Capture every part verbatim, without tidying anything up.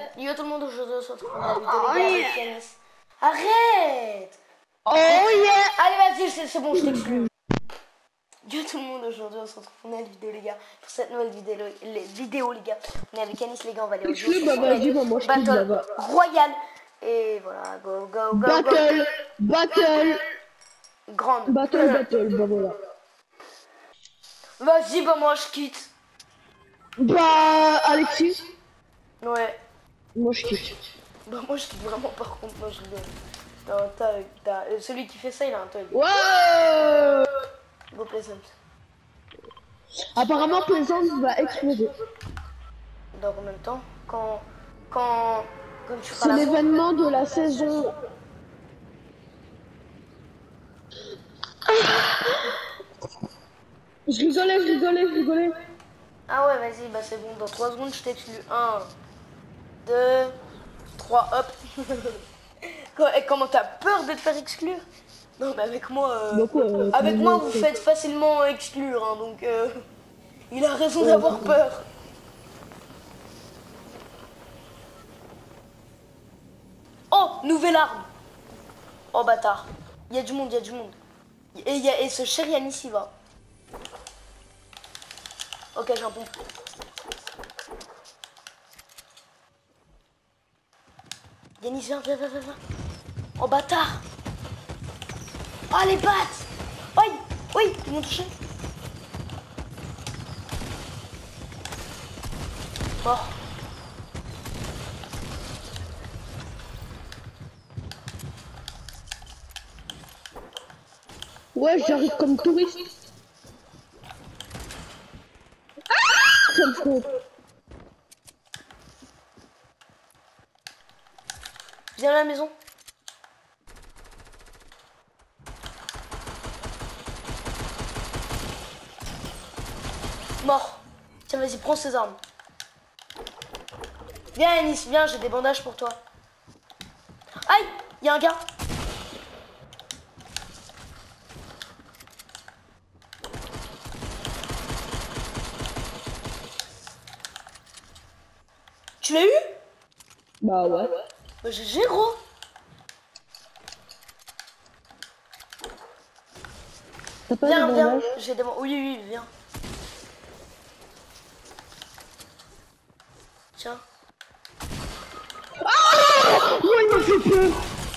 yo tout le monde, aujourd'hui on se retrouve dans la vidéo les gars avec Yanis. Arrête. Oh yeah. Allez vas-y, c'est c'est bon, je t'exclus. Yo tout le monde, aujourd'hui on se retrouve dans la vidéo les gars. Pour cette nouvelle vidéo les, vidéo les gars. On est avec Yanis les gars, on va aller au jeu. Bah vas-y, bah moi je kiffe Battle là-bas. Royale. Et voilà, go go go Battle, go. battle, Grande. battle, battle, bah voilà. Vas-y, bah moi je quitte. Bah Alexis, Ouais. moi je kiffe. Bah moi je quitte vraiment par contre, moi je rigole. Non, t'as, t'as, euh, celui qui fait ça il a un toy. Ouais. Go Pleasant. Apparemment Plaisance va exploser. Dans combien de temps? Quand, quand, quand tu feras C'est la l'événement de la saison. Je rigolais, je rigolais, je rigolais. Ah ouais, vas-y, bah c'est bon, dans trois secondes je t'exclus. un, deux, trois, hop. Quoi, et comment t'as peur de te faire exclure? Non, mais avec moi, euh, Donc, euh, avec moi comment vous on faites facilement exclure, hein, donc euh, il a raison Ouais, d'avoir c'est peur. Oh, nouvelle arme. Oh bâtard. Il y a du monde, il y a du monde. Et, y a, et ce cher Yanis y va. Ok, j'ai un pompe. Yanis, viens, viens, viens, viens, viens. Oh bâtard. Oh les pattes. Oui, oui, ils m'ont touché. Mort. Ouais, j'arrive comme touriste. Ah, ça me faut. Viens à la maison. Mort. Tiens, vas-y, prends ces armes. Viens, Yanis, viens, j'ai des bandages pour toi. Aïe, il y a un gars. Tu l'as eu? Bah ouais. Bah, G G, gros. T'as pas Viens, de viens. bandage? J'ai des bandages. Oui, oui, viens. Tiens. Ouais, il m'a fait peur.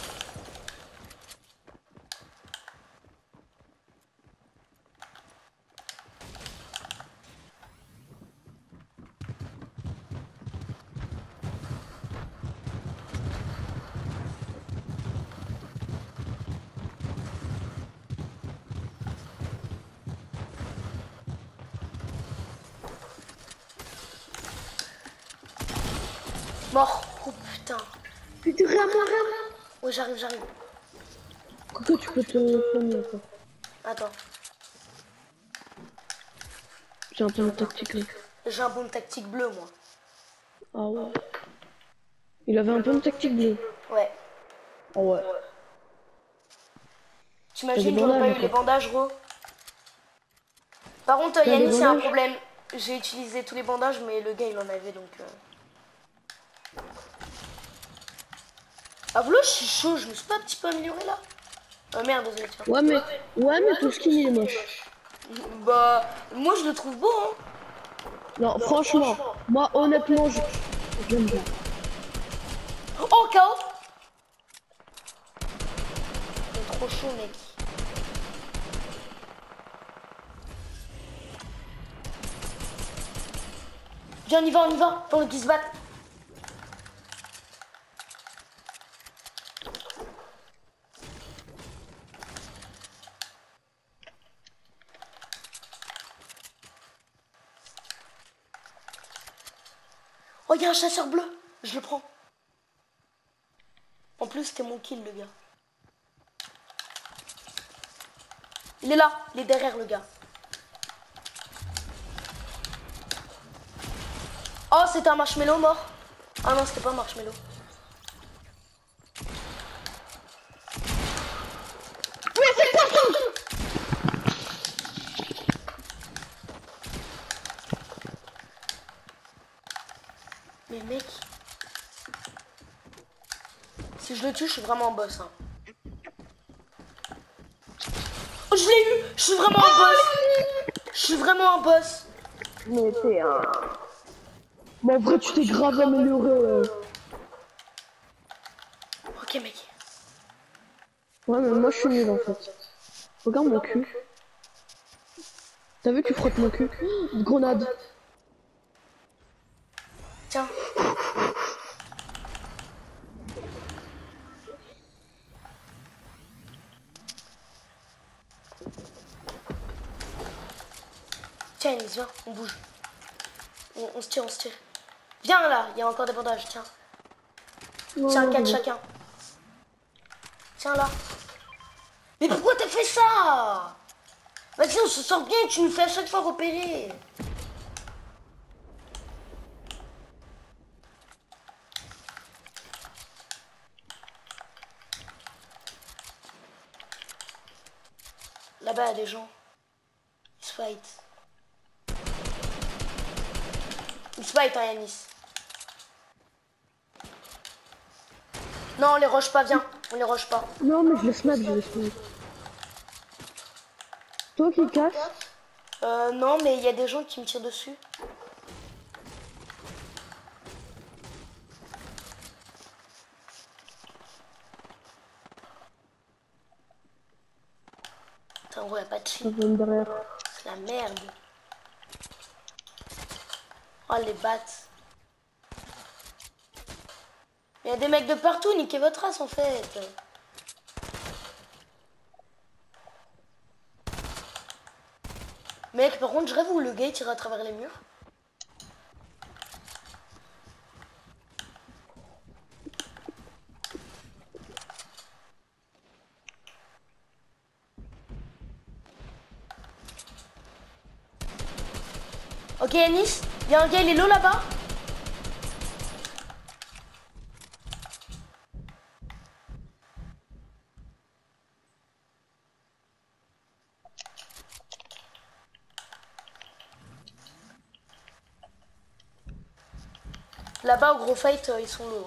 Mort. Oh putain. Putain, rien, rien. Ouais, j'arrive, j'arrive. Pourquoi tu peux te prendre quoi? Attends. J'ai un peu de tactique là. J'ai un bon tactique bleu, moi. Ah ouais. Il avait un peu de tactique bleue. Ouais. Ah ouais. T'imagines, T'as des j'aurais pas bandages, eu les quoi. bandages, gros. Par contre, T'as des Yanis, c'est un bandages? problème. J'ai utilisé tous les bandages, mais le gars, il en avait, donc... Euh... Ah, voilà, je suis chaud, je me suis pas un petit peu amélioré, là. Oh merde, désolé, tiens. Ouais, mais, ouais, mais ton skin il est moche. Bah, moi, je le trouve beau, hein. Non, franchement, moi honnêtement, je j'aime bien. Oh, K O. C'est trop chaud, mec. Viens, on y va, on y va, pendant qu'ils se battent. Oh, il y a un chasseur bleu. Je le prends. En plus, c'était mon kill, le gars. Il est là. Il est derrière, le gars. Oh, c'était un marshmallow mort. Ah non, c'était pas un marshmallow. Oui, c'est quoi ça? Mais mec... Si je le tue, je suis vraiment un boss. Hein. Oh, je l'ai eu. Je suis vraiment un boss. Je suis vraiment un boss. Mais t'es un... Mais en vrai, tu t'es grave amélioré. Euh... Ok, mec. Ouais, mais moi, je suis nul, en fait. Regarde mon cul. T'as vu, tu frottes mon cul. Oh, grenade. Tiens. Tiens, Yanis, viens, on bouge. On, on se tire, on se tire. Viens là, il y a encore des bandages, tiens. Non, Tiens, non, quatre non. chacun. Tiens là. Mais pourquoi t'as fait ça? Vas-y, on se sort bien, tu nous fais à chaque fois repérer. Là-bas, il y a des gens. Ils se fight. Ils se fight, hein, Yanis. Non, on les rush pas, viens. On les rush pas. Non, mais je le snap, je le snap. Toi qui casse? Euh, non, mais il y a des gens qui me tirent dessus. Putain, on voit pas de Ça fille. vient derrière. C'est la merde. Oh, les battes. Il y a des mecs de partout, niquez votre race en fait. Mec, par contre, je rêve où le gars il tire à travers les murs. Ok, Yanis, il y a un gars, il est low là-bas. Là-bas, au gros fight, euh, ils sont low.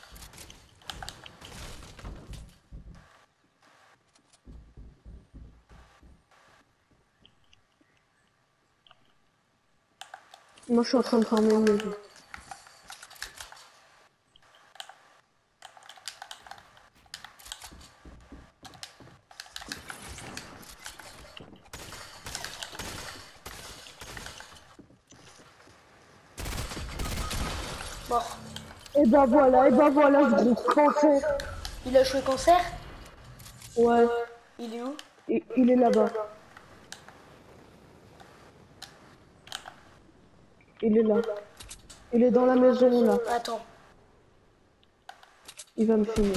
Moi, je suis en train de farmer mieux. Mort. Et bah voilà, et bah voilà, ce gros cancer. Il a joué cancer. Ouais, Il est où? et il est là-bas. Il est là. Il est dans la maison, là. Attends. Il va me finir.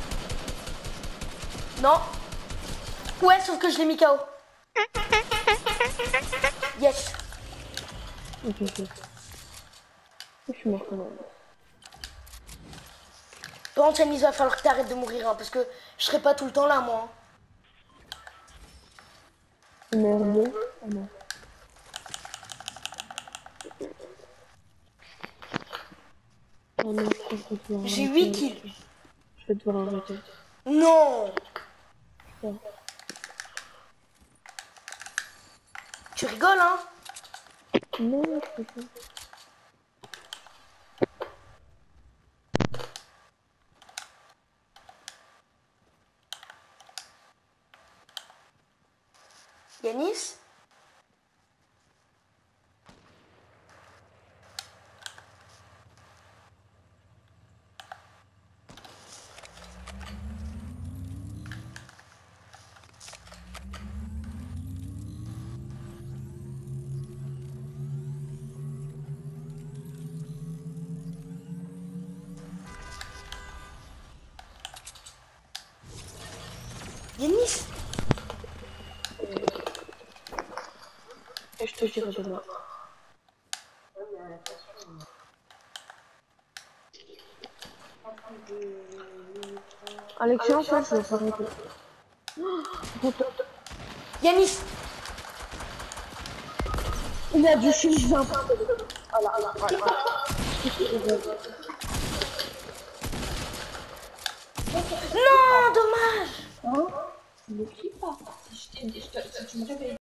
Non. Ouais, sauf que je l'ai mis K O. Yes. Ok, ok. Je suis mort quand même. Par contre, Yanis, il va falloir que t'arrêtes de mourir, hein, parce que je serai pas tout le temps là, moi. Merde. Ah non. Oh non, je crois que je vais devoir J'ai arrêter. huit kills. Je vais devoir arrêter. Non. Ouais. Tu rigoles, hein? Non, je peux pas. Yanis? Yanis? Et je te dirai demain. Alexia, en fait, je vais pas arrêter. Yanis? Il a du shield vingt. Non, dommage. Hein? Ne crie pas. Si, je t'ai- je te- si tu me réveilles.